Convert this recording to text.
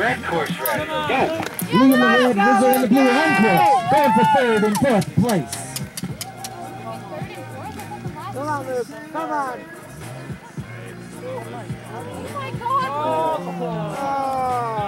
red course ready. Go. Blue in the red, Rizzo in the blue, Unquist. Going for third and fourth place. Come on, Luke. Come on. Oh my God! Oh.